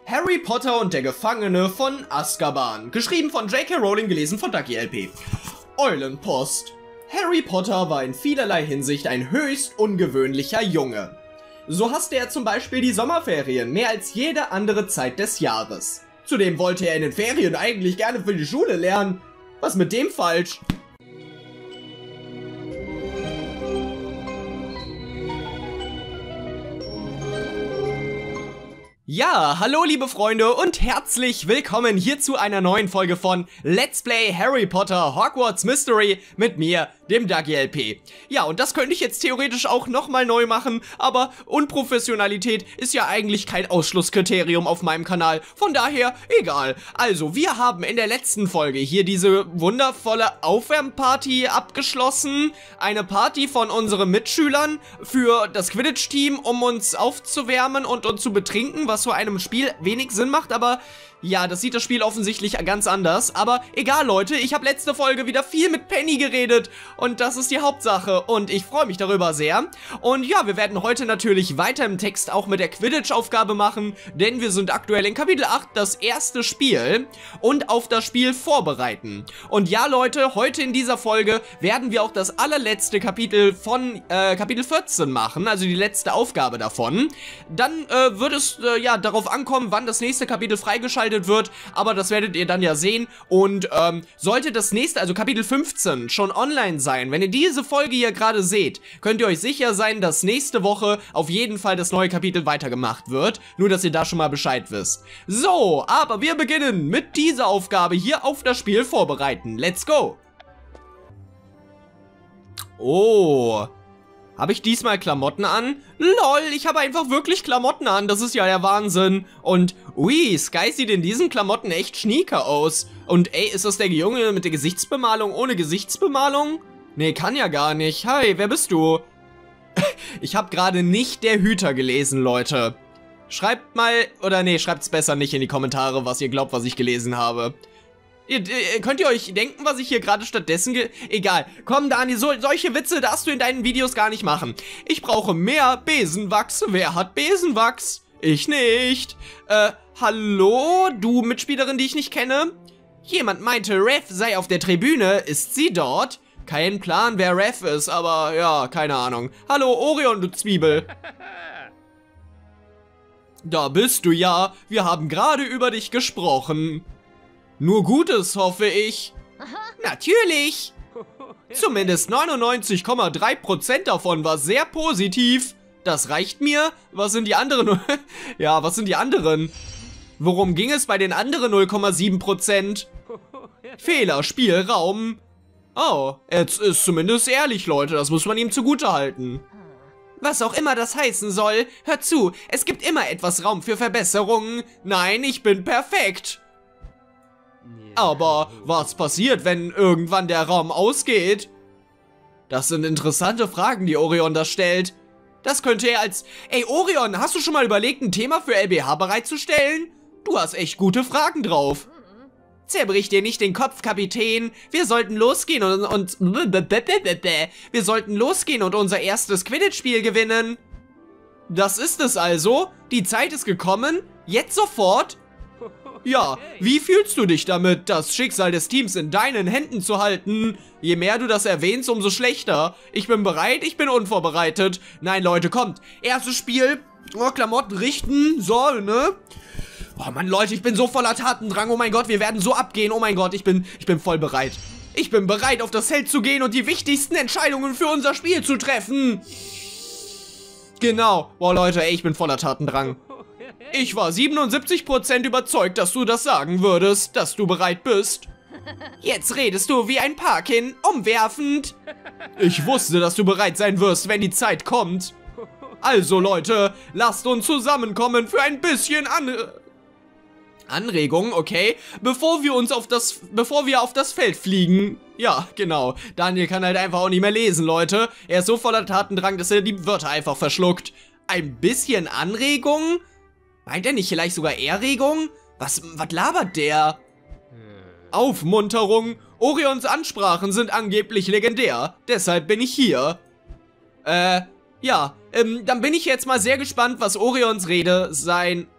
Harry Potter und der Gefangene von Azkaban. Geschrieben von J.K. Rowling, gelesen von Ducky LP. Eulenpost. Harry Potter war in vielerlei Hinsicht ein höchst ungewöhnlicher Junge. So hasste er zum Beispiel die Sommerferien mehr als jede andere Zeit des Jahres. Zudem wollte er in den Ferien eigentlich gerne für die Schule lernen. Was mit dem falsch? Ja, hallo liebe Freunde und herzlich willkommen hier zu einer neuen Folge von Let's Play Harry Potter Hogwarts Mystery mit mir, dem Ducky LP. Ja, und das könnte ich jetzt theoretisch auch nochmal neu machen, aber Unprofessionalität ist ja eigentlich kein Ausschlusskriterium auf meinem Kanal, von daher egal. Also, wir haben in der letzten Folge hier diese wundervolle Aufwärmparty abgeschlossen, eine Party von unseren Mitschülern für das Quidditch-Team, um uns aufzuwärmen und uns zu betrinken, was zu einem Spiel wenig Sinn macht, aber ja, das sieht das Spiel offensichtlich ganz anders. Aber egal, Leute, ich habe letzte Folge wieder viel mit Penny geredet und das ist die Hauptsache und ich freue mich darüber sehr. Und ja, wir werden heute natürlich weiter im Text auch mit der Quidditch-Aufgabe machen, denn wir sind aktuell in Kapitel 8, das erste Spiel, und auf das Spiel vorbereiten. Und ja, Leute, heute in dieser Folge werden wir auch das allerletzte Kapitel von Kapitel 14 machen, also die letzte Aufgabe davon. Dann wird es ja darauf ankommen, wann das nächste Kapitel freigeschaltet wird, aber das werdet ihr dann ja sehen. Und sollte das nächste, also Kapitel 15, schon online sein, wenn ihr diese Folge hier gerade seht, könnt ihr euch sicher sein, dass nächste Woche auf jeden Fall das neue Kapitel weitergemacht wird. Nur, dass ihr da schon mal Bescheid wisst. So, aber wir beginnen mit dieser Aufgabe hier auf das Spiel vorbereiten. Let's go! Oh, habe ich diesmal Klamotten an? Lol, ich habe einfach wirklich Klamotten an, das ist ja der Wahnsinn. Und, ui, Sky sieht in diesen Klamotten echt schnieker aus. Und ey, ist das der Junge mit der Gesichtsbemalung ohne Gesichtsbemalung? Nee, kann ja gar nicht. Hi, wer bist du? Ich habe gerade nicht der Hüter gelesen, Leute. Schreibt mal, oder nee, schreibt's besser nicht in die Kommentare, was ihr glaubt, was ich gelesen habe. Könnt ihr euch denken, was ich hier gerade stattdessen Egal. Komm, Dani, solche Witze darfst du in deinen Videos gar nicht machen. Ich brauche mehr Besenwachs. Wer hat Besenwachs? Ich nicht. Hallo? Du Mitspielerin, die ich nicht kenne? Jemand meinte, Rev sei auf der Tribüne. Ist sie dort? Kein Plan, wer Rev ist, aber ja, keine Ahnung. Hallo, Orion, du Zwiebel. Da bist du ja. Wir haben gerade über dich gesprochen. Nur Gutes, hoffe ich. Natürlich. Zumindest 99,3% davon war sehr positiv. Das reicht mir. Was sind die anderen? Ja, was sind die anderen? Worum ging es bei den anderen 0,7%? Fehlerspielraum. Oh, jetzt ist zumindest ehrlich, Leute. Das muss man ihm zugutehalten. Was auch immer das heißen soll. Hört zu, es gibt immer etwas Raum für Verbesserungen. Nein, ich bin perfekt. Aber was passiert, wenn irgendwann der Raum ausgeht? Das sind interessante Fragen, die Orion da stellt. Das könnte er als... Ey, Orion, hast du schon mal überlegt, ein Thema für LBH bereitzustellen? Du hast echt gute Fragen drauf. Zerbrich dir nicht den Kopf, Kapitän. Wir sollten losgehen und wir sollten losgehen und unser erstes Quidditch-Spiel gewinnen. Das ist es also? Die Zeit ist gekommen? Jetzt sofort? Ja, wie fühlst du dich damit, das Schicksal des Teams in deinen Händen zu halten? Je mehr du das erwähnst, umso schlechter. Ich bin bereit, ich bin unvorbereitet. Nein, Leute, kommt. Erstes Spiel. Oh, Klamotten richten. So, ne? Oh Mann, Leute, ich bin so voller Tatendrang. Oh mein Gott, wir werden so abgehen. Oh mein Gott, ich bin voll bereit. Ich bin bereit, auf das Feld zu gehen und die wichtigsten Entscheidungen für unser Spiel zu treffen. Genau. Boah, Leute, ey, ich bin voller Tatendrang. Ich war 77% überzeugt, dass du das sagen würdest, dass du bereit bist. Jetzt redest du wie ein Parkin, umwerfend. Ich wusste, dass du bereit sein wirst, wenn die Zeit kommt. Also, Leute, lasst uns zusammenkommen für ein bisschen Anregung, okay? Bevor wir auf das Feld fliegen. Ja, genau. Daniel kann halt einfach auch nicht mehr lesen, Leute. Er ist so voller Tatendrang, dass er die Wörter einfach verschluckt. Ein bisschen Anregung? Meint er nicht vielleicht sogar Erregung? Was labert der? Aufmunterung. Orions Ansprachen sind angeblich legendär. Deshalb bin ich hier. Ja, dann bin ich jetzt mal sehr gespannt, was Orions Rede sein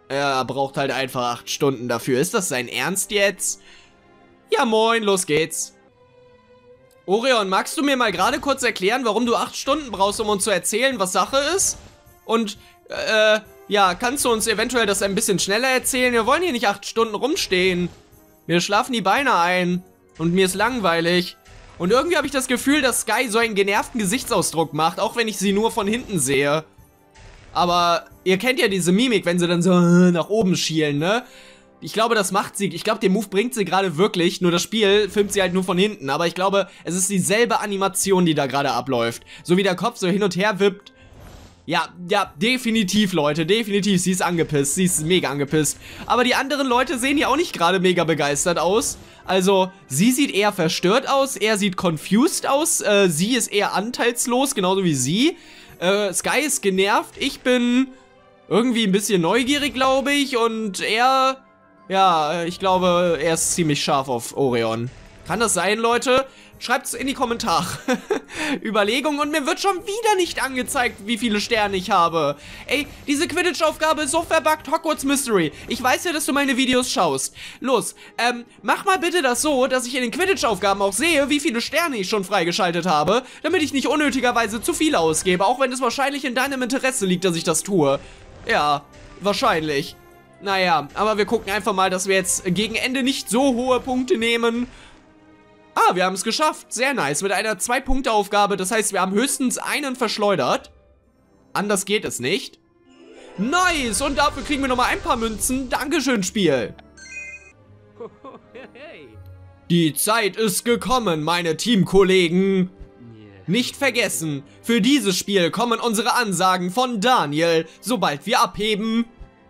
Er braucht halt einfach 8 Stunden dafür. Ist das sein Ernst jetzt? Ja, moin, los geht's. Orion, magst du mir mal gerade kurz erklären, warum du 8 Stunden brauchst, um uns zu erzählen, was Sache ist? Und, ja, kannst du uns eventuell das ein bisschen schneller erzählen? Wir wollen hier nicht 8 Stunden rumstehen. Mir schlafen die Beine ein. Und mir ist langweilig. Und irgendwie habe ich das Gefühl, dass Sky so einen genervten Gesichtsausdruck macht, auch wenn ich sie nur von hinten sehe. Aber ihr kennt ja diese Mimik, wenn sie dann so nach oben schielen, ne? Ich glaube, das macht sie. Ich glaube, den Move bringt sie gerade wirklich. Nur das Spiel filmt sie halt nur von hinten. Aber ich glaube, es ist dieselbe Animation, die da gerade abläuft. So wie der Kopf so hin und her wippt. Ja, definitiv, Leute. Definitiv. Sie ist angepisst. Sie ist mega angepisst. Aber die anderen Leute sehen ja auch nicht gerade mega begeistert aus. Also, sie sieht eher verstört aus. Er sieht confused aus. Sie ist eher anteilslos, genauso wie sie. Sky ist genervt. Ich bin irgendwie ein bisschen neugierig, glaube ich. Und er... Ja, ich glaube, er ist ziemlich scharf auf Orion. Kann das sein, Leute? Schreibt's in die Kommentare. Überlegungen, und mir wird schon wieder nicht angezeigt, wie viele Sterne ich habe. Ey, diese Quidditch-Aufgabe ist so verbuggt, Hogwarts Mystery. Ich weiß ja, dass du meine Videos schaust. Los, mach mal bitte das so, dass ich in den Quidditch-Aufgaben auch sehe, wie viele Sterne ich schon freigeschaltet habe, damit ich nicht unnötigerweise zu viele ausgebe, auch wenn es wahrscheinlich in deinem Interesse liegt, dass ich das tue. Ja, wahrscheinlich. Naja, aber wir gucken einfach mal, dass wir jetzt gegen Ende nicht so hohe Punkte nehmen. Ah, wir haben es geschafft. Sehr nice. Mit einer 2-Punkte-Aufgabe. Das heißt, wir haben höchstens einen verschleudert. Anders geht es nicht. Nice. Und dafür kriegen wir nochmal ein paar Münzen. Dankeschön, Spiel. Die Zeit ist gekommen, meine Teamkollegen. Nicht vergessen, für dieses Spiel kommen unsere Ansagen von Daniel, sobald wir abheben.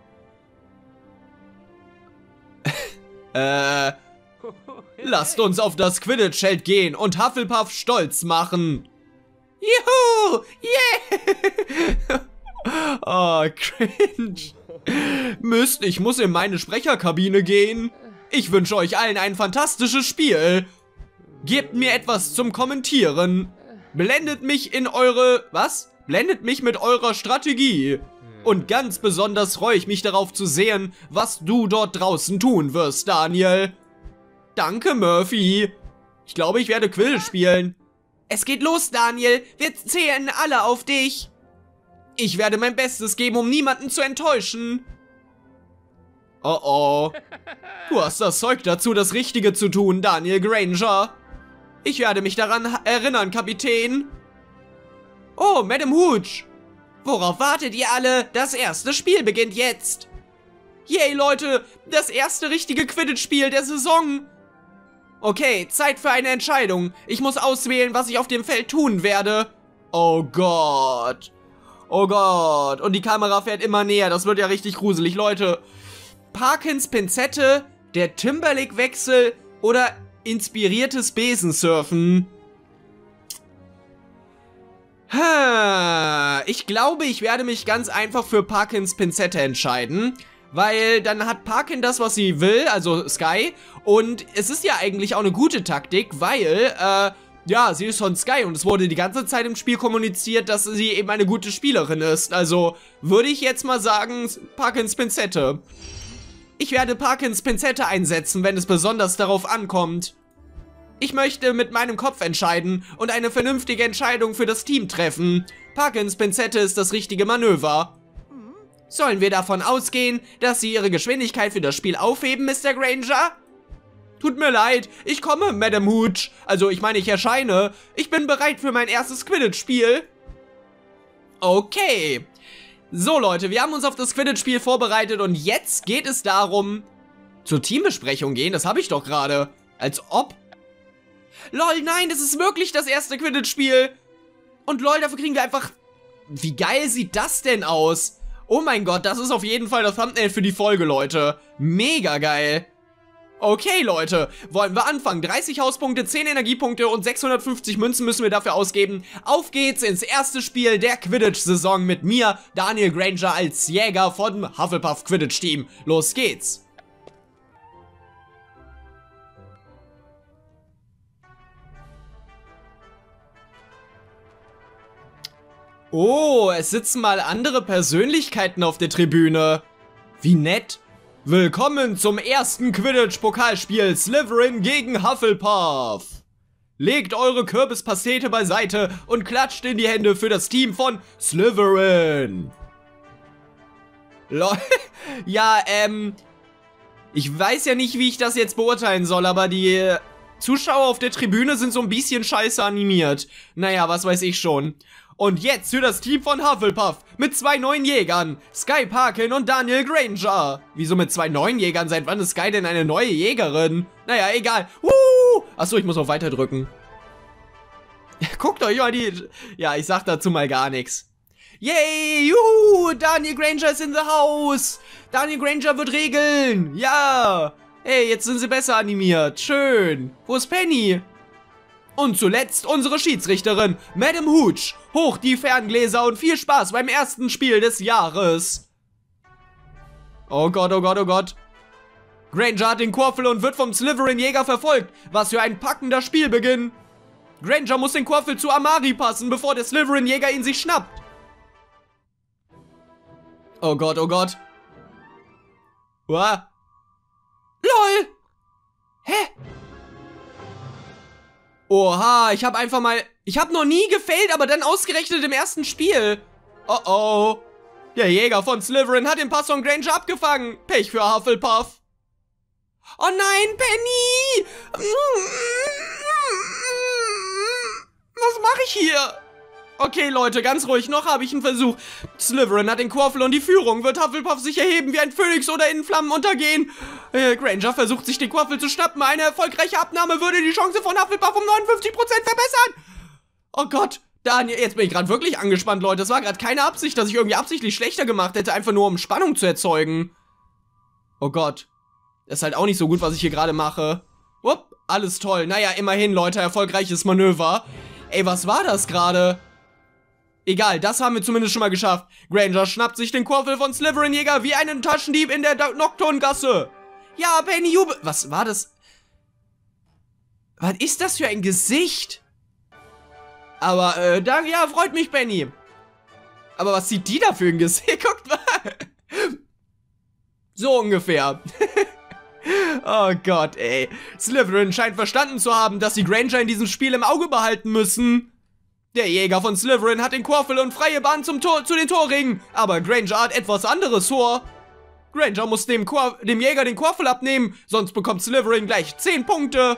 Lasst uns auf das Quidditch-Feld gehen und Hufflepuff stolz machen. Juhu! Yeah! Oh, cringe. Mist, ich muss in meine Sprecherkabine gehen. Ich wünsche euch allen ein fantastisches Spiel. Gebt mir etwas zum Kommentieren. Blendet mich in eure... Was? Blendet mich mit eurer Strategie. Und ganz besonders freue ich mich darauf zu sehen, was du dort draußen tun wirst, Daniel. Danke, Murphy. Ich glaube, ich werde Quidditch spielen. Es geht los, Daniel. Wir zählen alle auf dich. Ich werde mein Bestes geben, um niemanden zu enttäuschen. Oh oh. Du hast das Zeug dazu, das Richtige zu tun, Daniel Granger. Ich werde mich daran erinnern, Kapitän. Oh, Madame Hooch. Worauf wartet ihr alle? Das erste Spiel beginnt jetzt. Yay, Leute, das erste richtige Quidditch-Spiel der Saison. Okay, Zeit für eine Entscheidung. Ich muss auswählen, was ich auf dem Feld tun werde. Oh Gott. Oh Gott. Und die Kamera fährt immer näher. Das wird ja richtig gruselig, Leute. Parkins Pinzette, der Timberlake-Wechsel oder inspiriertes Besensurfen. Ich glaube, ich werde mich ganz einfach für Parkins Pinzette entscheiden, weil dann hat Parkin das, was sie will, also Sky, und es ist ja eigentlich auch eine gute Taktik, weil, ja, sie ist von Sky und es wurde die ganze Zeit im Spiel kommuniziert, dass sie eben eine gute Spielerin ist, also würde ich jetzt mal sagen, Parkins Pinzette. Ich werde Parkins Pinzette einsetzen, wenn es besonders darauf ankommt. Ich möchte mit meinem Kopf entscheiden und eine vernünftige Entscheidung für das Team treffen. Parkins Pinzette ist das richtige Manöver. Sollen wir davon ausgehen, dass Sie Ihre Geschwindigkeit für das Spiel aufheben, Mr. Granger? Tut mir leid, ich komme, Madame Hooch. Also, ich meine, ich erscheine. Ich bin bereit für mein erstes Quidditch-Spiel. Okay. So, Leute, wir haben uns auf das Quidditch-Spiel vorbereitet und jetzt geht es darum, zur Teambesprechung gehen. Das habe ich doch gerade. Als ob... Lol, nein, das ist wirklich das erste Quidditch-Spiel. Und lol, dafür kriegen wir einfach... Wie geil sieht das denn aus? Oh mein Gott, das ist auf jeden Fall das Thumbnail für die Folge, Leute. Mega geil. Okay, Leute, wollen wir anfangen? 30 Hauspunkte, 10 Energiepunkte und 650 Münzen müssen wir dafür ausgeben. Auf geht's ins erste Spiel der Quidditch-Saison mit mir, Daniel Granger, als Jäger vom Hufflepuff Quidditch-Team. Los geht's. Oh, es sitzen mal andere Persönlichkeiten auf der Tribüne. Wie nett. Willkommen zum ersten Quidditch-Pokalspiel Slytherin gegen Hufflepuff. Legt eure Kürbispastete beiseite und klatscht in die Hände für das Team von Slytherin. Ja, ich weiß ja nicht, wie ich das jetzt beurteilen soll, aber die Zuschauer auf der Tribüne sind so ein bisschen scheiße animiert. Naja, was weiß ich schon. Und jetzt für das Team von Hufflepuff mit 2 neuen Jägern, Sky Parkin und Daniel Granger. Wieso mit 2 neuen Jägern? Seit wann ist Sky denn eine neue Jägerin? Naja, egal. Achso, ich muss auf Weiter drücken. Guckt euch mal die... Ja, ich sag dazu mal gar nichts. Yay, juhu, Daniel Granger ist in the house. Daniel Granger wird regeln. Ja. Hey, jetzt sind sie besser animiert. Schön. Wo ist Penny? Und zuletzt unsere Schiedsrichterin, Madame Hooch. Hoch die Ferngläser und viel Spaß beim ersten Spiel des Jahres. Oh Gott, oh Gott, oh Gott. Granger hat den Quirrell und wird vom Slytherin-Jäger verfolgt. Was für ein packender Spielbeginn. Granger muss den Quirrell zu Amari passen, bevor der Slytherin-Jäger ihn sich schnappt. Oh Gott, oh Gott. Uah. LOL. Hä? Oha, ich habe noch nie gefailt, aber dann ausgerechnet im ersten Spiel. Oh oh. Der Jäger von Slytherin hat den Pass von Granger abgefangen. Pech für Hufflepuff. Oh nein, Penny. Was mache ich hier? Okay, Leute, ganz ruhig, noch habe ich einen Versuch. Slytherin hat den Quirrell und die Führung. Wird Hufflepuff sich erheben wie ein Phönix oder in Flammen untergehen? Granger versucht sich den Quirrell zu schnappen. Eine erfolgreiche Abnahme würde die Chance von Hufflepuff um 59% verbessern. Oh Gott, Daniel, jetzt bin ich gerade wirklich angespannt, Leute. Das war gerade keine Absicht, dass ich irgendwie absichtlich schlechter gemacht hätte, einfach nur um Spannung zu erzeugen. Oh Gott, das ist halt auch nicht so gut, was ich hier gerade mache. Upp, alles toll. Naja, immerhin, Leute, erfolgreiches Manöver. Ey, was war das gerade? Egal, das haben wir zumindest schon mal geschafft. Granger schnappt sich den Quirrell von Slytherin-Jäger wie einen Taschendieb in der Nocturngasse. Ja, Penny jubelt. Was war das? Was ist das für ein Gesicht? Aber, danke, ja, freut mich, Penny. Aber was sieht die da für ein Gesicht? Guckt mal. So ungefähr. Oh Gott, ey. Slytherin scheint verstanden zu haben, dass sie Granger in diesem Spiel im Auge behalten müssen. Der Jäger von Slytherin hat den Quirrell und freie Bahn zu den Torringen, aber Granger hat etwas anderes vor. Granger muss dem Jäger den Quirrell abnehmen, sonst bekommt Slytherin gleich 10 Punkte.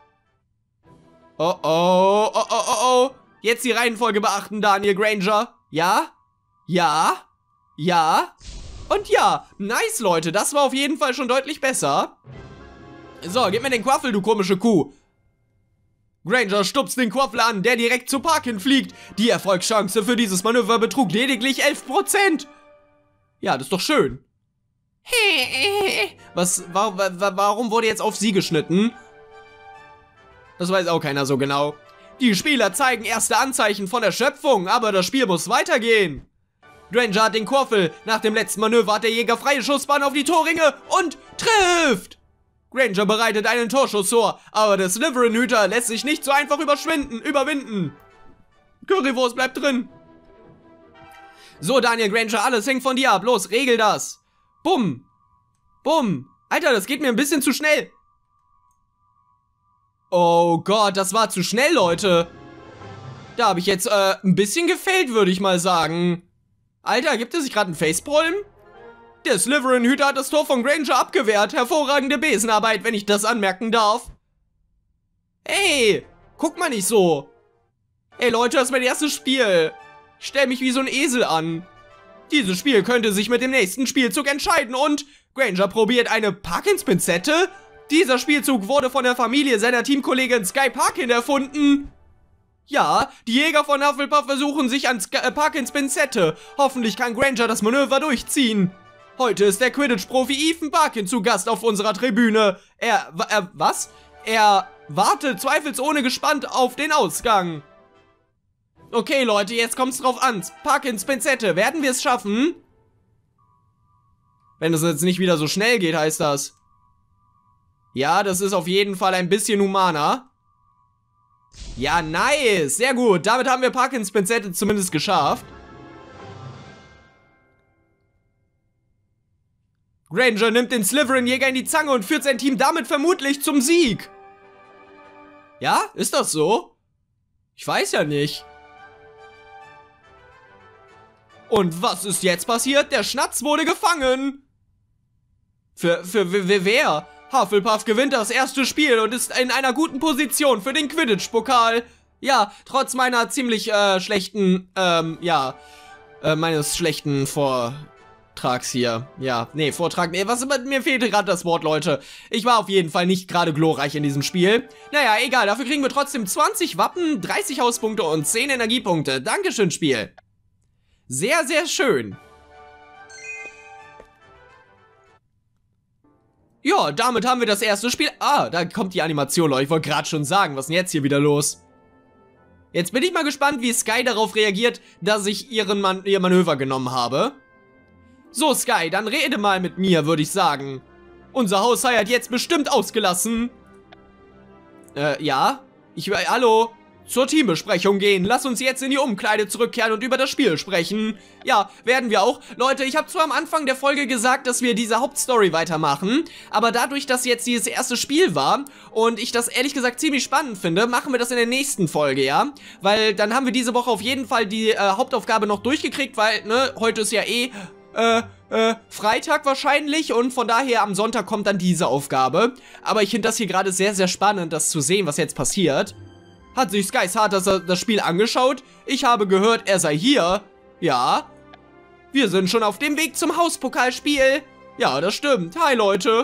Oh oh, oh oh, oh oh. Jetzt die Reihenfolge beachten, Daniel Granger. Ja, ja, ja und ja. Nice, Leute, das war auf jeden Fall schon deutlich besser. So, gib mir den Quirrell, du komische Kuh. Granger stupst den Quirrell an, der direkt zu Parkin fliegt. Die Erfolgschance für dieses Manöver betrug lediglich 11%. Ja, das ist doch schön. Warum wurde jetzt auf sie geschnitten? Das weiß auch keiner so genau. Die Spieler zeigen erste Anzeichen von Erschöpfung, aber das Spiel muss weitergehen. Granger hat den Quirrell. Nach dem letzten Manöver hat der Jäger freie Schussbahn auf die Torringe und trifft. Granger bereitet einen Torschuss vor, aber der Slytherin-Hüter lässt sich nicht so einfach überwinden. Currywurst bleibt drin. So, Daniel Granger, alles hängt von dir ab. Los, regel das. Bumm. Bumm. Alter, das geht mir ein bisschen zu schnell. Oh Gott, das war zu schnell, Leute. Da habe ich jetzt ein bisschen gefailt, würde ich mal sagen. Alter, gibt es sich gerade einen Facepalm? Der Slytherin-Hüter hat das Tor von Granger abgewehrt. Hervorragende Besenarbeit, wenn ich das anmerken darf. Ey, guck mal nicht so. Ey Leute, das ist mein erstes Spiel. Ich stell mich wie so ein Esel an. Dieses Spiel könnte sich mit dem nächsten Spielzug entscheiden und Granger probiert eine Parkins-Pinzette. Dieser Spielzug wurde von der Familie seiner Teamkollegin Sky Parkin erfunden. Ja, die Jäger von Hufflepuff versuchen sich an Parkins Pinzette. Hoffentlich kann Granger das Manöver durchziehen. Heute ist der Quidditch-Profi Ethan Parkin zu Gast auf unserer Tribüne. Er wartet zweifelsohne gespannt auf den Ausgang. Okay, Leute, jetzt kommt's drauf an. Parkins Pinzette, werden wir es schaffen? Wenn es jetzt nicht wieder so schnell geht, heißt das. Ja, das ist auf jeden Fall ein bisschen humaner. Ja, nice. Sehr gut. Damit haben wir Parkins Pinzette zumindest geschafft. Granger nimmt den Slytherin-Jäger in die Zange und führt sein Team damit vermutlich zum Sieg. Ja, ist das so? Ich weiß ja nicht. Und was ist jetzt passiert? Der Schnatz wurde gefangen. Für wer? Hufflepuff gewinnt das erste Spiel und ist in einer guten Position für den Quidditch-Pokal. Ja, trotz meiner ziemlich schlechten, meines schlechten Vortrags hier. Ja, nee, Vortrag, nee, mir fehlte gerade das Wort, Leute. Ich war auf jeden Fall nicht gerade glorreich in diesem Spiel. Naja, egal, dafür kriegen wir trotzdem 20 Wappen, 30 Hauspunkte und 10 Energiepunkte. Dankeschön, Spiel. Sehr, sehr schön. Ja, damit haben wir das erste Spiel. Ah, da kommt die Animation, Leute. Ich wollte gerade schon sagen, was ist denn jetzt hier wieder los? Jetzt bin ich mal gespannt, wie Sky darauf reagiert, dass ich ihr Manöver genommen habe. So, Sky, dann rede mal mit mir, würde ich sagen. Unser Haushai hat jetzt bestimmt ausgelassen. Ja? Hallo? Zur Teambesprechung gehen. Lass uns jetzt in die Umkleide zurückkehren und über das Spiel sprechen. Ja, werden wir auch. Leute, ich habe zwar am Anfang der Folge gesagt, dass wir diese Hauptstory weitermachen, aber dadurch, dass jetzt dieses erste Spiel war und ich das ehrlich gesagt ziemlich spannend finde, machen wir das in der nächsten Folge, ja? Weil dann haben wir diese Woche auf jeden Fall die Hauptaufgabe noch durchgekriegt, weil, ne, heute ist ja Freitag wahrscheinlich und von daher am Sonntag kommt dann diese Aufgabe. Aber ich finde das hier gerade sehr, sehr spannend, das zu sehen, was jetzt passiert. Hat sich Sky Hart das Spiel angeschaut? Ich habe gehört, er sei hier. Ja. Wir sind schon auf dem Weg zum Hauspokalspiel. Ja, das stimmt. Hi, Leute.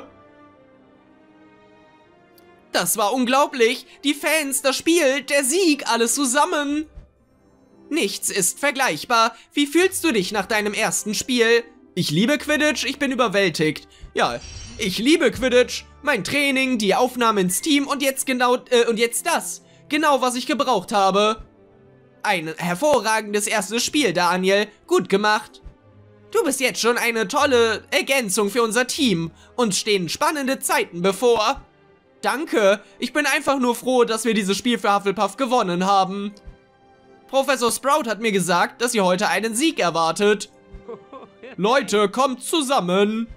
Das war unglaublich. Die Fans, das Spiel, der Sieg, alles zusammen. Nichts ist vergleichbar. Wie fühlst du dich nach deinem ersten Spiel? Ich liebe Quidditch, ich bin überwältigt. Ja, ich liebe Quidditch. Mein Training, die Aufnahme ins Team und jetzt das. Genau, was ich gebraucht habe. Ein hervorragendes erstes Spiel, Daniel. Gut gemacht. Du bist jetzt schon eine tolle Ergänzung für unser Team. Uns stehen spannende Zeiten bevor. Danke. Ich bin einfach nur froh, dass wir dieses Spiel für Hufflepuff gewonnen haben. Professor Sprout hat mir gesagt, dass ihr heute einen Sieg erwartet. Leute, kommt zusammen.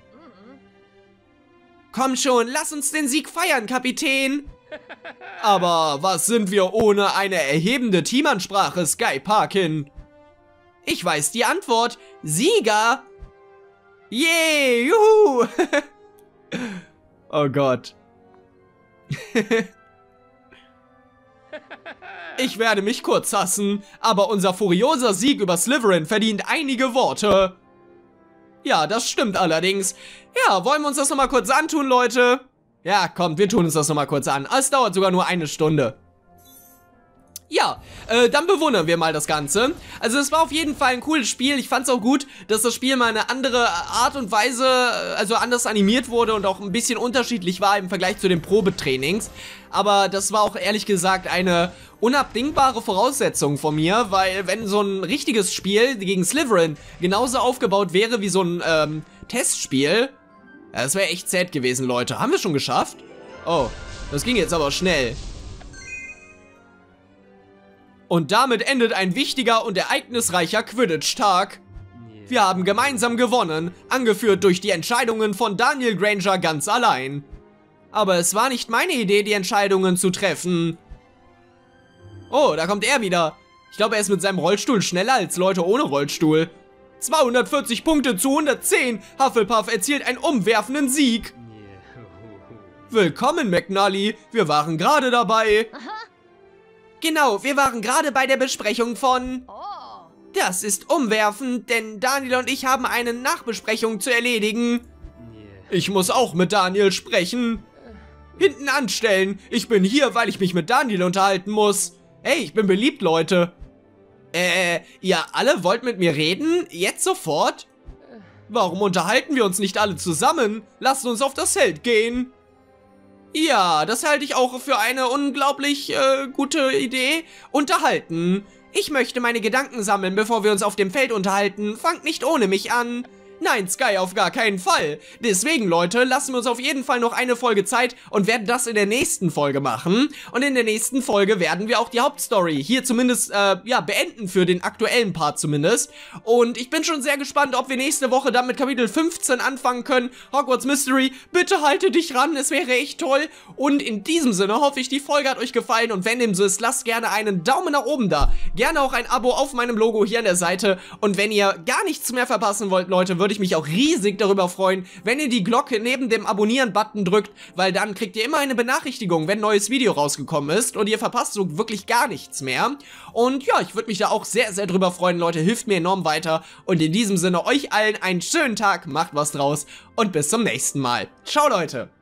Komm schon, lass uns den Sieg feiern, Kapitän. Aber was sind wir ohne eine erhebende Teamansprache, Sky Parkin? Ich weiß die Antwort. Sieger! Yay, juhu! Oh Gott. Ich werde mich kurz hassen, aber unser furioser Sieg über Slytherin verdient einige Worte. Ja, das stimmt allerdings. Ja, wollen wir uns das nochmal kurz antun, Leute? Ja, kommt, wir tun uns das nochmal kurz an. Es dauert sogar nur eine Stunde. Ja, dann bewundern wir mal das Ganze. Also es war auf jeden Fall ein cooles Spiel. Ich fand es auch gut, dass das Spiel mal eine andere Art und Weise, also anders animiert wurde und auch ein bisschen unterschiedlich war im Vergleich zu den Probetrainings. Aber das war auch ehrlich gesagt eine unabdingbare Voraussetzung von mir, weil wenn so ein richtiges Spiel gegen Slytherin genauso aufgebaut wäre wie so ein Testspiel, ja, das wäre echt sad gewesen, Leute. Haben wir schon geschafft? Oh, das ging jetzt aber schnell. Und damit endet ein wichtiger und ereignisreicher Quidditch-Tag. Wir haben gemeinsam gewonnen, angeführt durch die Entscheidungen von Daniel Granger ganz allein. Aber es war nicht meine Idee, die Entscheidungen zu treffen. Oh, da kommt er wieder. Ich glaube, er ist mit seinem Rollstuhl schneller als Leute ohne Rollstuhl. 240 Punkte zu 110. Hufflepuff erzielt einen umwerfenden Sieg. Willkommen, McNally. Wir waren gerade dabei. Genau, wir waren gerade bei der Besprechung von... Das ist umwerfend, denn Daniel und ich haben eine Nachbesprechung zu erledigen. Ich muss auch mit Daniel sprechen. Hinten anstellen. Ich bin hier, weil ich mich mit Daniel unterhalten muss. Hey, ich bin beliebt, Leute. Ihr alle wollt mit mir reden? Jetzt sofort? Warum unterhalten wir uns nicht alle zusammen? Lasst uns auf das Feld gehen. Ja, das halte ich auch für eine unglaublich gute Idee. Unterhalten. Ich möchte meine Gedanken sammeln, bevor wir uns auf dem Feld unterhalten. Fangt nicht ohne mich an. Nein, Sky, auf gar keinen Fall. Deswegen, Leute, lassen wir uns auf jeden Fall noch eine Folge Zeit und werden das in der nächsten Folge machen. Und in der nächsten Folge werden wir auch die Hauptstory hier zumindest, ja, beenden für den aktuellen Part zumindest. Und ich bin schon sehr gespannt, ob wir nächste Woche dann mit Kapitel 15 anfangen können. Hogwarts Mystery, bitte halte dich ran, es wäre echt toll. Und in diesem Sinne hoffe ich, die Folge hat euch gefallen und wenn dem so ist, lasst gerne einen Daumen nach oben da. Gerne auch ein Abo auf meinem Logo hier an der Seite. Und wenn ihr gar nichts mehr verpassen wollt, Leute, würde ich mich auch riesig darüber freuen, wenn ihr die Glocke neben dem Abonnieren-Button drückt, weil dann kriegt ihr immer eine Benachrichtigung, wenn ein neues Video rausgekommen ist und ihr verpasst so wirklich gar nichts mehr. Und ja, ich würde mich da auch sehr, sehr drüber freuen, Leute, hilft mir enorm weiter. Und in diesem Sinne, euch allen einen schönen Tag, macht was draus und bis zum nächsten Mal. Ciao, Leute!